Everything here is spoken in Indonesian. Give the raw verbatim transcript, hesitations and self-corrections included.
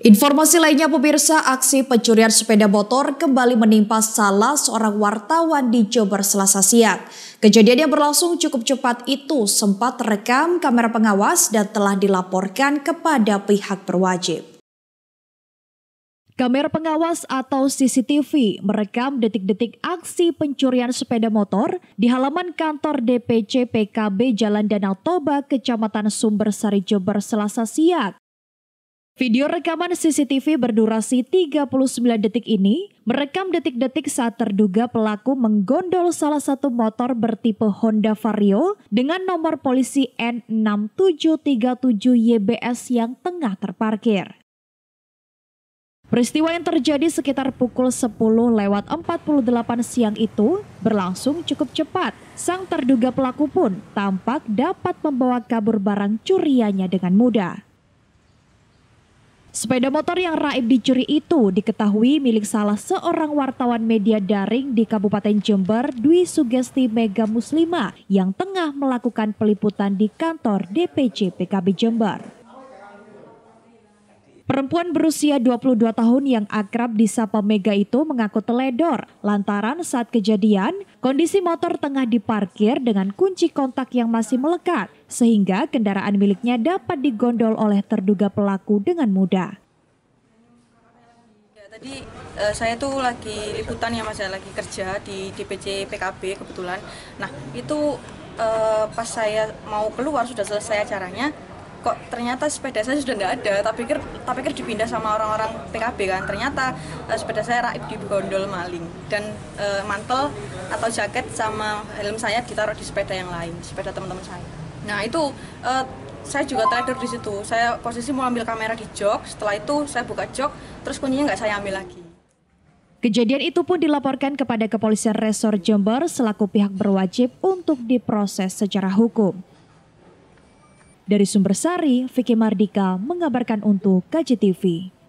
Informasi lainnya pemirsa, aksi pencurian sepeda motor kembali menimpa salah seorang wartawan di Jember Selasa siang. Kejadian yang berlangsung cukup cepat itu sempat terekam kamera pengawas dan telah dilaporkan kepada pihak berwajib. Kamera pengawas atau C C T V merekam detik-detik aksi pencurian sepeda motor di halaman kantor D P C P K B Jalan Danau Toba, Kecamatan Sumbersari, Jember Selasa siang. Video rekaman C C T V berdurasi tiga puluh sembilan detik ini merekam detik-detik saat terduga pelaku menggondol salah satu motor bertipe Honda Vario dengan nomor polisi N enam tujuh tiga tujuh Y B S yang tengah terparkir. Peristiwa yang terjadi sekitar pukul sepuluh lewat empat puluh delapan siang itu berlangsung cukup cepat. Sang terduga pelaku pun tampak dapat membawa kabur barang curiannya dengan mudah. Sepeda motor yang raib dicuri itu diketahui milik salah seorang wartawan media daring di Kabupaten Jember, Dwi Sugesti Mega Muslima, yang tengah melakukan peliputan di kantor D P C P K B Jember. Perempuan berusia dua puluh dua tahun yang akrab disapa Mega itu mengaku teledor lantaran saat kejadian kondisi motor tengah diparkir dengan kunci kontak yang masih melekat sehingga kendaraan miliknya dapat digondol oleh terduga pelaku dengan mudah. Ya, tadi uh, saya tuh lagi liputan ya mas, saya lagi kerja di D P C P K B kebetulan. Nah itu uh, pas saya mau keluar sudah selesai acaranya, kok ternyata sepeda saya sudah tidak ada. Tak pikir, tak pikir dipindah sama orang-orang P K B kan. Ternyata uh, sepeda saya raib di gondol maling dan uh, mantel atau jaket sama helm saya ditaruh di sepeda yang lain, sepeda teman-teman saya. Nah itu uh, saya juga teledor di situ. Saya posisi mau ambil kamera di jok. Setelah itu saya buka jok, terus kuncinya nggak saya ambil lagi. Kejadian itu pun dilaporkan kepada Kepolisian Resor Jember selaku pihak berwajib untuk diproses secara hukum. Dari Sumbersari, Vicky Mardika mengabarkan untuk K J T V.